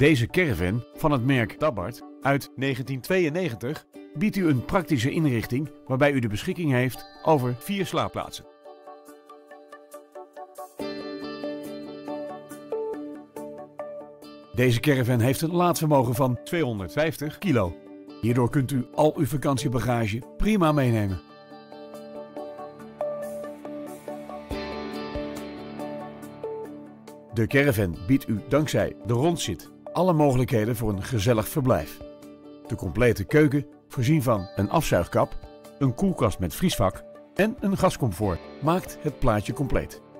Deze caravan van het merk Tabard uit 1992 biedt u een praktische inrichting waarbij u de beschikking heeft over 4 slaapplaatsen. Deze caravan heeft een laadvermogen van 250 kilo. Hierdoor kunt u al uw vakantiebagage prima meenemen. De caravan biedt u dankzij de rondzit alle mogelijkheden voor een gezellig verblijf. De complete keuken, voorzien van een afzuigkap, een koelkast met vriesvak en een gascomfort, maakt het plaatje compleet.